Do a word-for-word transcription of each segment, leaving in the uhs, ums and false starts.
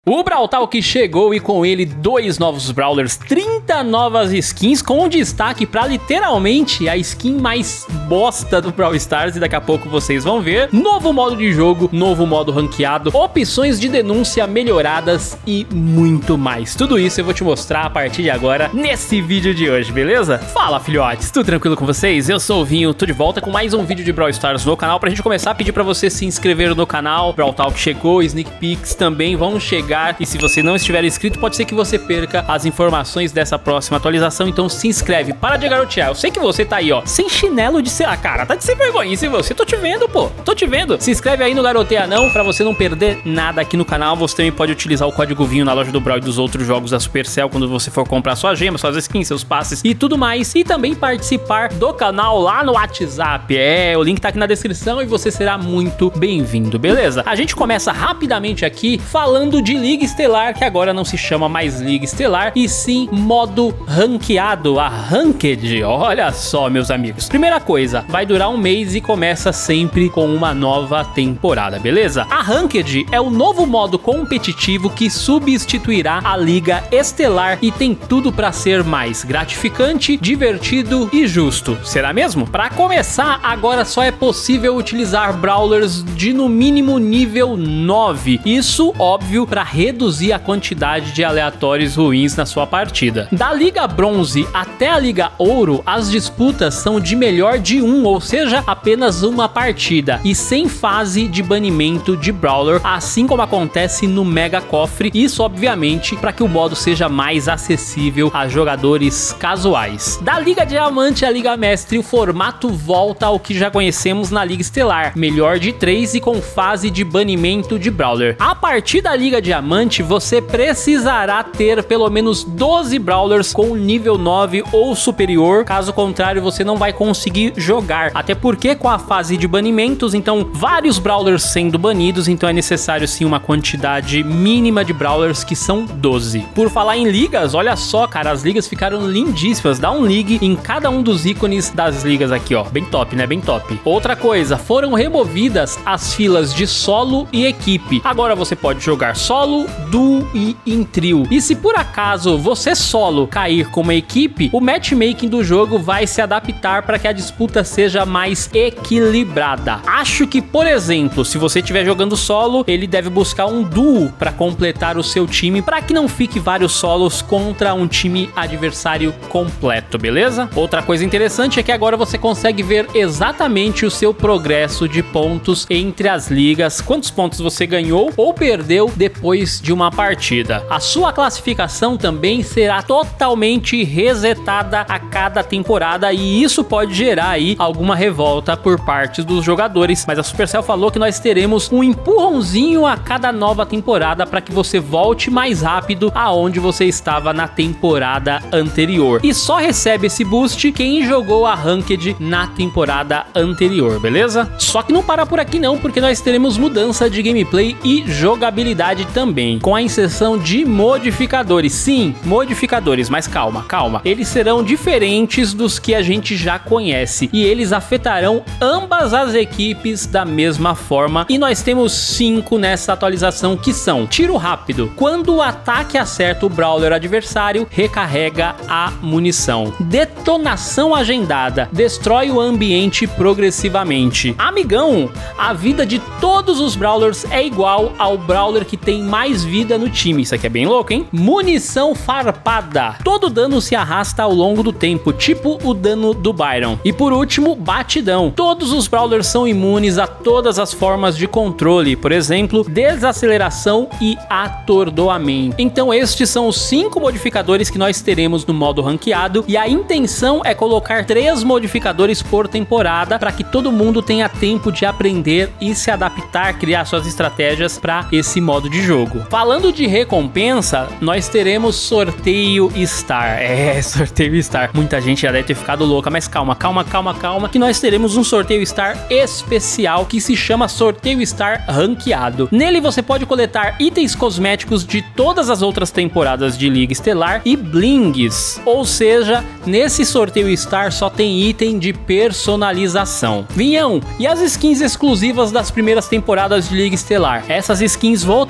O Brawl Talk chegou e com ele dois novos Brawlers, trinta novas skins com destaque pra literalmente a skin mais bosta do Brawl Stars e daqui a pouco vocês vão ver. Novo modo de jogo, novo modo ranqueado, opções de denúncia melhoradas e muito mais. Tudo isso eu vou te mostrar a partir de agora nesse vídeo de hoje, beleza? Fala filhotes, tudo tranquilo com vocês? Eu sou o Vinho, tô de volta com mais um vídeo de Brawl Stars no canal. Pra gente começar, pedir pra você se inscrever no canal. Brawl Talk chegou, Sneak Peeks também vão chegar. E se você não estiver inscrito, pode ser que você perca as informações dessa próxima atualização. Então se inscreve, para de garotear. Eu sei que você tá aí, ó, sem chinelo de ser... Ah, cara, tá de sem vergonha. Se você, tô te vendo, pô, tô te vendo. Se inscreve aí no Garoteia Não, pra você não perder nada aqui no canal. Você também pode utilizar o código Vinho na loja do Brawl e dos outros jogos da Supercell quando você for comprar suas gemas, suas skins, seus passes e tudo mais. E também participar do canal lá no WhatsApp. É, o link tá aqui na descrição e você será muito bem-vindo, beleza? A gente começa rapidamente aqui falando de Liga Estelar, que agora não se chama mais Liga Estelar, e sim modo ranqueado, a Ranked. Olha só, meus amigos. Primeira coisa, vai durar um mês e começa sempre com uma nova temporada, beleza? A Ranked é o novo modo competitivo que substituirá a Liga Estelar e tem tudo para ser mais gratificante, divertido e justo. Será mesmo? Para começar, agora só é possível utilizar Brawlers de no mínimo nível nove. Isso, óbvio, para reduzir a quantidade de aleatórios ruins na sua partida. Da Liga Bronze até a Liga Ouro, as disputas são de melhor de um, ou seja, apenas uma partida, e sem fase de banimento de Brawler, assim como acontece no Mega Cofre. Isso, obviamente, para que o modo seja mais acessível a jogadores casuais. Da Liga Diamante à Liga Mestre, o formato volta ao que já conhecemos na Liga Estelar, melhor de três e com fase de banimento de Brawler. A partir da Liga Diamante, você precisará ter pelo menos doze Brawlers com nível nove ou superior, caso contrário você não vai conseguir jogar, até porque com a fase de banimentos, então vários Brawlers sendo banidos, então é necessário sim uma quantidade mínima de Brawlers, que são doze. Por falar em ligas, olha só, cara, as ligas ficaram lindíssimas. Dá um ligue em cada um dos ícones das ligas aqui, ó, bem top, né, bem top. Outra coisa, foram removidas as filas de solo e equipe. Agora você pode jogar solo, duo e em trio. E se por acaso você solo cair com uma equipe, o matchmaking do jogo vai se adaptar para que a disputa seja mais equilibrada. Acho que, por exemplo, se você estiver jogando solo, ele deve buscar um duo para completar o seu time, para que não fique vários solos contra um time adversário completo, beleza? Outra coisa interessante é que agora você consegue ver exatamente o seu progresso de pontos entre as ligas, quantos pontos você ganhou ou perdeu depois de uma partida. A sua classificação também será totalmente resetada a cada temporada e isso pode gerar aí alguma revolta por parte dos jogadores, mas a Supercell falou que nós teremos um empurrãozinho a cada nova temporada para que você volte mais rápido aonde você estava na temporada anterior. E só recebe esse boost quem jogou a Ranked na temporada anterior, beleza? Só que não para por aqui não, porque nós teremos mudança de gameplay e jogabilidade também, com a inserção de modificadores. Sim, modificadores, mas calma, calma. Eles serão diferentes dos que a gente já conhece e eles afetarão ambas as equipes da mesma forma. E nós temos cinco nessa atualização, que são: tiro rápido, quando o ataque acerta o Brawler adversário, recarrega a munição. Detonação agendada, destrói o ambiente progressivamente. Amigão, a vida de todos os Brawlers é igual ao Brawler que tem mais vida no time. Isso aqui é bem louco, hein? Munição farpada, todo dano se arrasta ao longo do tempo, tipo o dano do Byron. E por último, batidão, todos os Brawlers são imunes a todas as formas de controle, por exemplo, desaceleração e atordoamento. Então estes são os cinco modificadores que nós teremos no modo ranqueado e a intenção é colocar três modificadores por temporada para que todo mundo tenha tempo de aprender e se adaptar, criar suas estratégias para esse modo de jogo. Falando de recompensa, nós teremos sorteio Star. É, sorteio Star. Muita gente já deve ter ficado louca, mas calma, calma, calma, calma, que nós teremos um sorteio Star especial que se chama Sorteio Star Ranqueado. Nele você pode coletar itens cosméticos de todas as outras temporadas de Liga Estelar e blings. Ou seja, nesse sorteio Star só tem item de personalização. Vinhão, e as skins exclusivas das primeiras temporadas de Liga Estelar? Essas skins voltarão com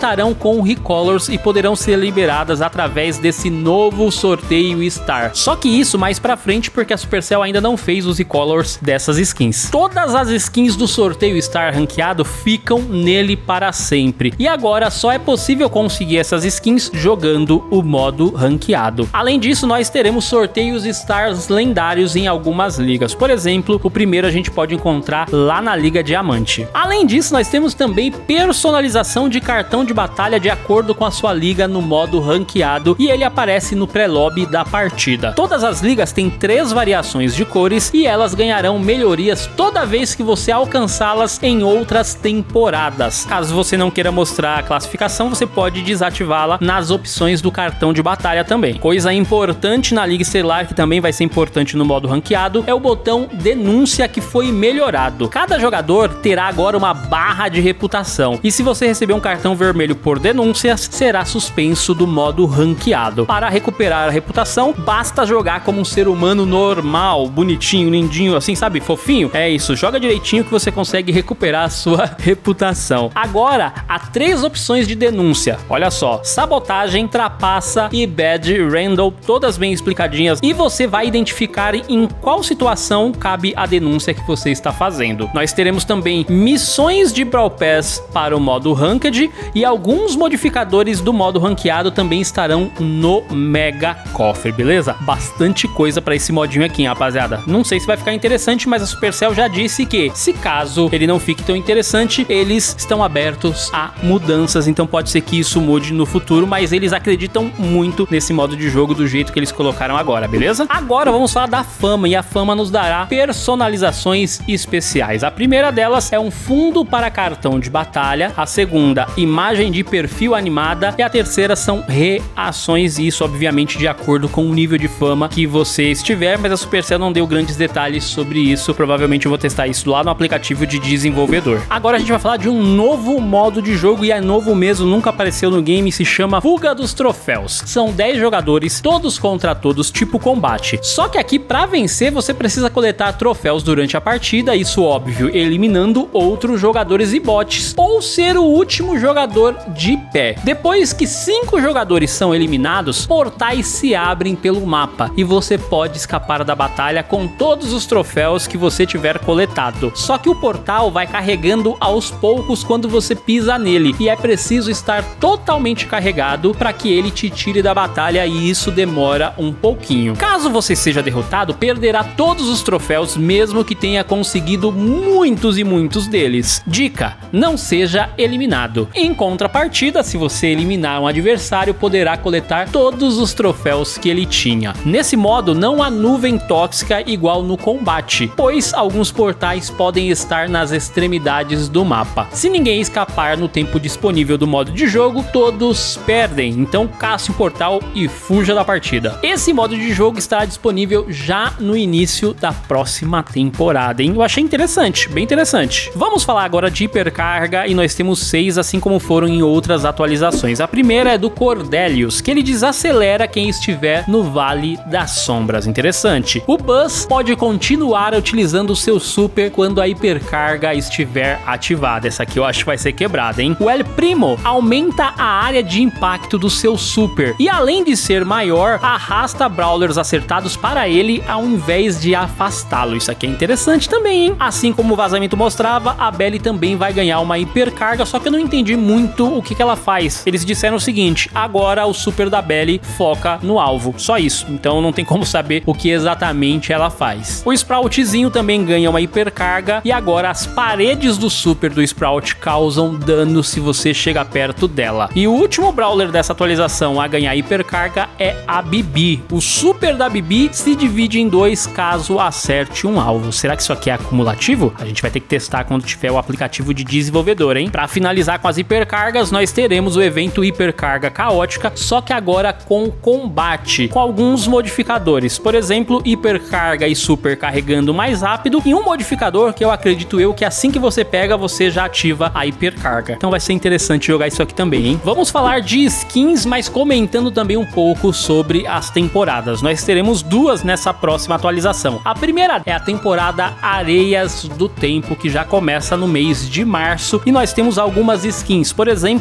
com Recolors e poderão ser liberadas através desse novo sorteio Star. Só que isso mais pra frente, porque a Supercell ainda não fez os Recolors dessas skins. Todas as skins do sorteio Star ranqueado ficam nele para sempre. E agora só é possível conseguir essas skins jogando o modo ranqueado. Além disso, nós teremos sorteios Stars lendários em algumas ligas. Por exemplo, o primeiro a gente pode encontrar lá na Liga Diamante. Além disso, nós temos também personalização de cartão de batalha de acordo com a sua liga no modo ranqueado, e ele aparece no pré-lobby da partida. Todas as ligas têm três variações de cores e elas ganharão melhorias toda vez que você alcançá-las em outras temporadas. Caso você não queira mostrar a classificação, você pode desativá-la nas opções do cartão de batalha também. Coisa importante na Liga Estelar, que também vai ser importante no modo ranqueado, é o botão denúncia, que foi melhorado. Cada jogador terá agora uma barra de reputação, e se você receber um cartão vermelho por denúncias, será suspenso do modo ranqueado. Para recuperar a reputação, basta jogar como um ser humano normal, bonitinho, lindinho, assim, sabe, fofinho. É isso, joga direitinho que você consegue recuperar a sua reputação. Agora, há três opções de denúncia. Olha só, sabotagem, trapaça e bad random, todas bem explicadinhas, e você vai identificar em qual situação cabe a denúncia que você está fazendo. Nós teremos também missões de Brawl Pass para o modo Ranked, e alguns modificadores do modo ranqueado também estarão no Mega Cofre, beleza? Bastante coisa para esse modinho aqui, hein, rapaziada. Não sei se vai ficar interessante, mas a Supercell já disse que, se caso ele não fique tão interessante, eles estão abertos a mudanças, então pode ser que isso mude no futuro, mas eles acreditam muito nesse modo de jogo do jeito que eles colocaram agora, beleza? Agora vamos falar da fama, e a fama nos dará personalizações especiais. A primeira delas é um fundo para cartão de batalha, a segunda, imagem de perfil animada, e a terceira são reações, e isso obviamente de acordo com o nível de fama que você estiver, mas a Supercell não deu grandes detalhes sobre isso. Provavelmente eu vou testar isso lá no aplicativo de desenvolvedor. Agora a gente vai falar de um novo modo de jogo, e é novo mesmo, nunca apareceu no game, se chama Fuga dos Troféus. São dez jogadores, todos contra todos, tipo combate. Só que aqui, para vencer, você precisa coletar troféus durante a partida, isso óbvio, eliminando outros jogadores e bots, ou ser o último jogador de pé. Depois que cinco jogadores são eliminados, portais se abrem pelo mapa, e você pode escapar da batalha com todos os troféus que você tiver coletado. Só que o portal vai carregando aos poucos quando você pisa nele, e é preciso estar totalmente carregado para que ele te tire da batalha, e isso demora um pouquinho. Caso você seja derrotado, perderá todos os troféus, mesmo que tenha conseguido muitos e muitos deles. Dica: não seja eliminado. Em contrapartida, se você eliminar um adversário, poderá coletar todos os troféus que ele tinha. Nesse modo, não há nuvem tóxica igual no combate, pois alguns portais podem estar nas extremidades do mapa. Se ninguém escapar no tempo disponível do modo de jogo, todos perdem, então casse o portal e fuja da partida. Esse modo de jogo estará disponível já no início da próxima temporada, hein? Eu achei interessante, bem interessante. Vamos falar agora de hipercarga, e nós temos seis, assim como foram em outras atualizações. A primeira é do Cordelius, que ele desacelera quem estiver no Vale das Sombras. Interessante. O Buzz pode continuar utilizando o seu super quando a hipercarga estiver ativada. Essa aqui eu acho que vai ser quebrada, hein? O El Primo aumenta a área de impacto do seu super, e além de ser maior, arrasta brawlers acertados para ele ao invés de afastá-lo. Isso aqui é interessante também, hein? Assim como o vazamento mostrava, a Belly também vai ganhar uma hipercarga, só que eu não entendi muito o que que ela faz. Eles disseram o seguinte: agora o super da Belly foca no alvo, só isso, então não tem como saber o que exatamente ela faz. O Sproutzinho também ganha uma hipercarga, e agora as paredes do super do Sprout causam dano se você chega perto dela. E o último brawler dessa atualização a ganhar hipercarga é a Bibi. O super da Bibi se divide em dois caso acerte um alvo. Será que isso aqui é acumulativo? A gente vai ter que testar quando tiver o aplicativo de desenvolvedor, hein? Para finalizar com as hipercargas, nós teremos o evento Hipercarga Caótica, só que agora com combate, com alguns modificadores. Por exemplo, hipercarga e super carregando mais rápido, e um modificador que eu acredito eu que assim que você pega, você já ativa a hipercarga. Então vai ser interessante jogar isso aqui também, hein? Vamos falar de skins, mas comentando também um pouco sobre as temporadas. Nós teremos duas nessa próxima atualização. A primeira é a temporada Areias do Tempo, que já começa no mês de março, e nós temos algumas skins. Por exemplo,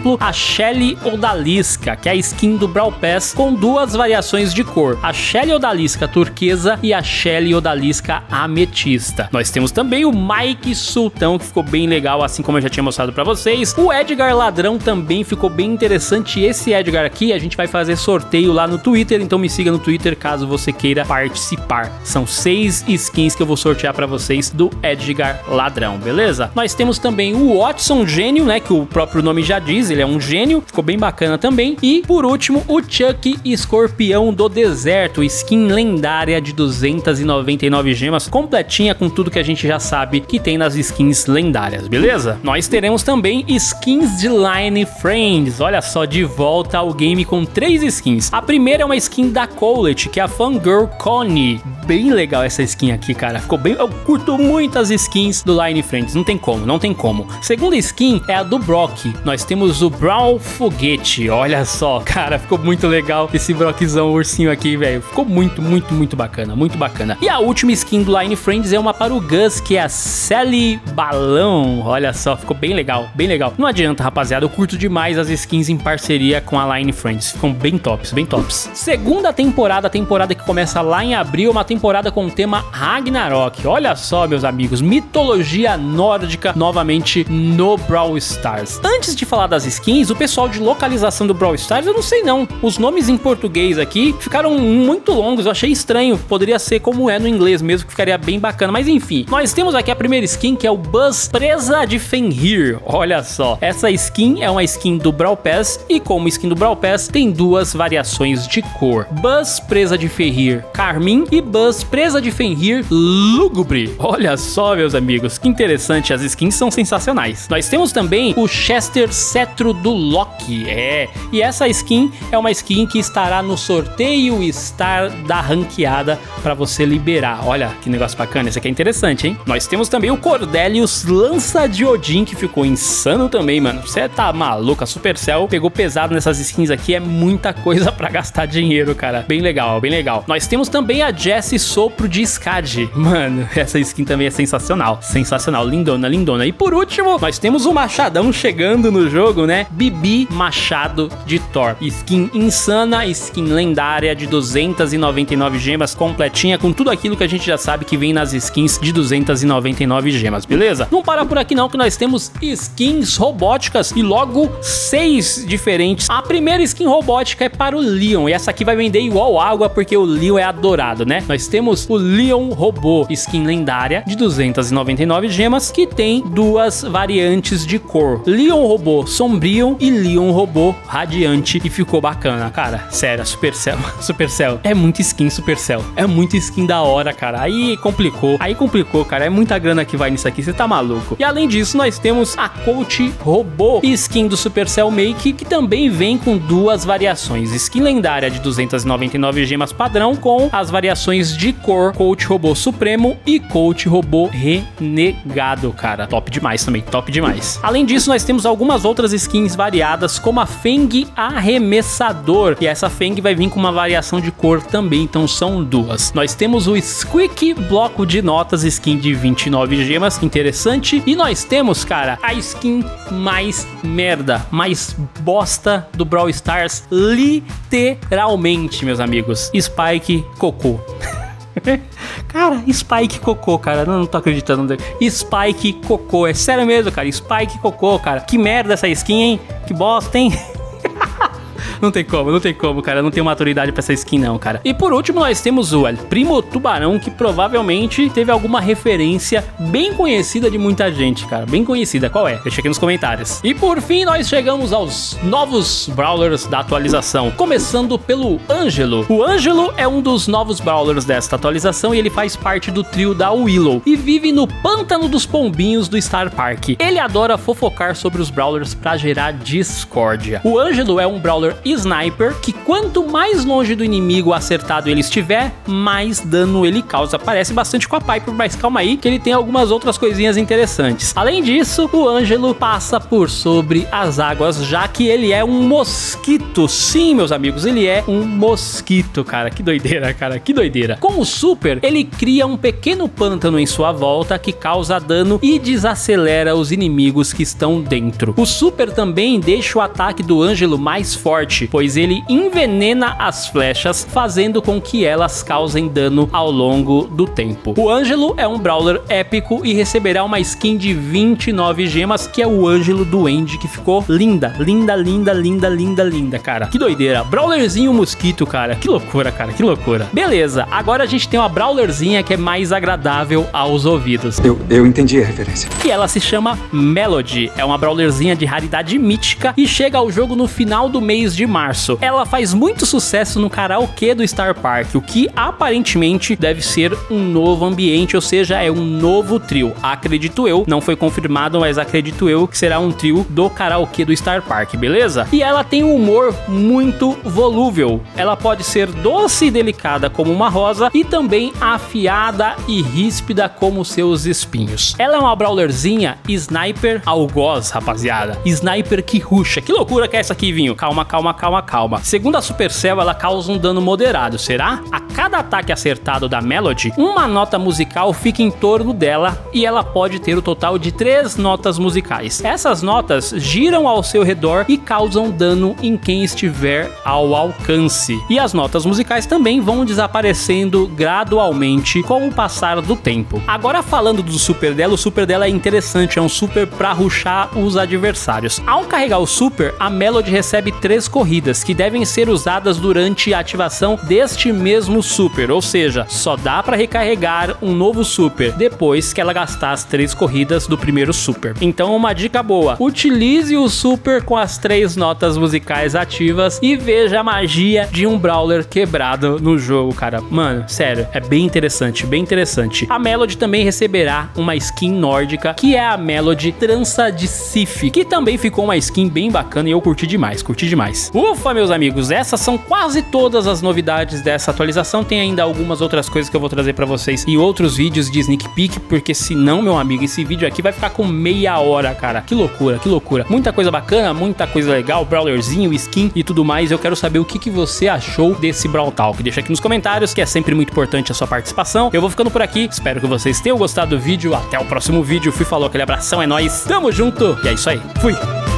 exemplo, a Shelly Odalisca, que é a skin do Brawl Pass com duas variações de cor, a Shelly Odalisca turquesa e a Shelly Odalisca ametista. Nós temos também o Mike Sultão, que ficou bem legal, assim como eu já tinha mostrado pra vocês. O Edgar Ladrão também ficou bem interessante. Esse Edgar aqui, a gente vai fazer sorteio lá no Twitter, então me siga no Twitter caso você queira participar. São seis skins que eu vou sortear pra vocês do Edgar Ladrão, beleza? Nós temos também o Watson Gênio, né, que o próprio nome já diz, ele é um gênio, ficou bem bacana também. E por último, o Chuck Escorpião do Deserto, skin lendária de duzentas e noventa e nove gemas, completinha com tudo que a gente já sabe que tem nas skins lendárias, beleza? Nós teremos também skins de Line Friends, olha só, de volta ao game com três skins. A primeira é uma skin da Colette, que é a Fangirl Connie. Bem legal essa skin aqui, cara, ficou bem... Eu curto muitas skins do Line Friends, não tem como, não tem como. Segunda skin é a do Brock, nós temos o Brawl Foguete, olha só, cara, ficou muito legal esse Brockzão ursinho aqui, velho, ficou muito, muito, muito bacana, muito bacana. E a última skin do Line Friends é uma para o Gus, que é a Sally Balão, olha só, ficou bem legal, bem legal. Não adianta, rapaziada, eu curto demais as skins em parceria com a Line Friends, ficam bem tops, bem tops. Segunda temporada, a temporada que começa lá em abril, uma temporada com o tema Ragnarok, olha só, meus amigos, mitologia nórdica novamente no Brawl Stars. Antes de falar das skins, o pessoal de localização do Brawl Stars, eu não sei não, os nomes em português aqui ficaram muito longos, eu achei estranho, poderia ser como é no inglês mesmo, que ficaria bem bacana, mas enfim. Nós temos aqui a primeira skin, que é o Buzz Presa de Fenrir, olha só, essa skin é uma skin do Brawl Pass, e como skin do Brawl Pass, tem duas variações de cor, Buzz Presa de Fenrir Carmim e Buzz Presa de Fenrir Lúgubre. Olha só, meus amigos, que interessante, as skins são sensacionais. Nós temos também o Chester Cetro do Loki, é, e essa skin é uma skin que estará no sorteio Star da ranqueada para você liberar. Olha que negócio bacana, esse aqui é interessante, hein? Nós temos também o Cordelius Lança de Odin, que ficou insano também, mano. Você tá maluco, a Supercell pegou pesado nessas skins aqui, é muita coisa pra gastar dinheiro, cara. Bem legal, bem legal. Nós temos também a Jessie Sopro de Skadi. Mano, essa skin também é sensacional. Sensacional, lindona, lindona. E por último, nós temos o Machadão chegando no jogo, né? Bibi Machado de Thor. Skin insana, skin lendária de duzentas e noventa e nove gemas, completinha com tudo aquilo que a gente já sabe que vem nas skins de duzentas e noventa e nove gemas, beleza? Não para por aqui não, que nós temos skins robóticas e logo seis diferentes. A primeira skin robótica é para o Leon, e essa aqui vai vender igual água, porque o Leon é adorado, né? Nós temos o Leon Robô, skin lendária de duzentas e noventa e nove gemas, que tem duas variantes de cor, Leon Robô Sombrio e Leon Robô Radiante, e ficou bacana, cara, sério, Supercell, Supercell, é muito skin Supercell, é muito skin da hora, cara, aí complicou, aí complicou, cara, é muita grana que vai nisso aqui, você tá maluco. E além disso, nós temos a Coach Robô, skin do Supercell Make, que também vem com duas variações, skin lendária de duzentas e noventa e nove gemas padrão, com as variações de cor Coach Robô Supremo e Coach Robô Renegado, cara, top demais também, top demais. Além disso, nós temos algumas outras skins variadas, como a Feng Arremessador, e essa Feng vai vir com uma variação de cor também, então são duas. Nós temos o Squeak Bloco de Notas, skin de vinte e nove gemas, interessante. E nós temos, cara, a skin mais merda, mais bosta do Brawl Stars, literalmente, meus amigos, Spike Cocô. Cara, Spike Cocô, cara, não, não tô acreditando. Spike Cocô, é sério mesmo, cara, Spike Cocô, cara, que merda essa skin, hein? Que bosta, hein? Não tem como, não tem como, cara. Não tenho maturidade pra essa skin não, cara. E por último nós temos o El Primo Tubarão, que provavelmente teve alguma referência bem conhecida de muita gente, cara. Bem conhecida, qual é? Deixa aqui nos comentários. E por fim nós chegamos aos novos Brawlers da atualização, começando pelo Ângelo. O Ângelo é um dos novos Brawlers desta atualização e ele faz parte do trio da Willow e vive no Pântano dos Pombinhos do Star Park. Ele adora fofocar sobre os Brawlers pra gerar discórdia. O Ângelo é um Brawler Sniper, que quanto mais longe do inimigo acertado ele estiver, mais dano ele causa. Parece bastante com a Piper, mas calma aí, que ele tem algumas outras coisinhas interessantes. Além disso, o Ângelo passa por sobre as águas, já que ele é um mosquito. Sim, meus amigos, ele é um mosquito, cara. Que doideira, cara, que doideira. Com o Super, ele cria um pequeno pântano em sua volta que causa dano e desacelera os inimigos que estão dentro. O Super também deixa o ataque do Ângelo mais forte, pois ele envenena as flechas, fazendo com que elas causem dano ao longo do tempo. O Ângelo é um brawler épico e receberá uma skin de vinte e nove gemas, que é o Ângelo Duende, que ficou linda, linda, linda, linda, linda, linda, cara. Que doideira. Brawlerzinho mosquito, cara. Que loucura, cara, que loucura. Beleza, agora a gente tem uma brawlerzinha que é mais agradável aos ouvidos. Eu, eu entendi a referência. E ela se chama Melody. É uma brawlerzinha de raridade mítica e chega ao jogo no final do mês de março. Ela faz muito sucesso no karaokê do Star Park, o que aparentemente deve ser um novo ambiente, ou seja, é um novo trio. Acredito eu, não foi confirmado, mas acredito eu que será um trio do karaokê do Star Park, beleza? E ela tem um humor muito volúvel. Ela pode ser doce e delicada como uma rosa e também afiada e ríspida como seus espinhos. Ela é uma brawlerzinha Sniper algoz, rapaziada. Sniper que ruxa. Que loucura que é essa aqui, Vinho? Calma, calma, calma, calma. Segundo a Supercell, ela causa um dano moderado, será? A cada ataque acertado da Melody, uma nota musical fica em torno dela e ela pode ter o total de três notas musicais. Essas notas giram ao seu redor e causam dano em quem estiver ao alcance. E as notas musicais também vão desaparecendo gradualmente com o passar do tempo. Agora falando do super dela, o super dela é interessante, é um super pra rushar os adversários. Ao carregar o super, a Melody recebe três corridas que devem ser usadas durante a ativação deste mesmo super, ou seja, só dá pra recarregar um novo super depois que ela gastar as três corridas do primeiro super. Então uma dica boa, utilize o super com as três notas musicais ativas e veja a magia de um brawler quebrado no jogo, cara. Mano, sério, é bem interessante, bem interessante. A Melody também receberá uma skin nórdica, que é a Melody Trança de Sif, que também ficou uma skin bem bacana e eu curti demais, curti demais. Ufa, meus amigos, essas são quase todas as novidades dessa atualização. Tem ainda algumas outras coisas que eu vou trazer pra vocês em outros vídeos de sneak peek, porque senão, meu amigo, esse vídeo aqui vai ficar com meia hora, cara. Que loucura, que loucura. Muita coisa bacana, muita coisa legal, brawlerzinho, skin e tudo mais. Eu quero saber o que, que você achou desse Brawl Talk. Deixa aqui nos comentários, que é sempre muito importante a sua participação. Eu vou ficando por aqui, espero que vocês tenham gostado do vídeo. Até o próximo vídeo. Fui, falou, aquele abração, é nóis. Tamo junto e é isso aí. Fui!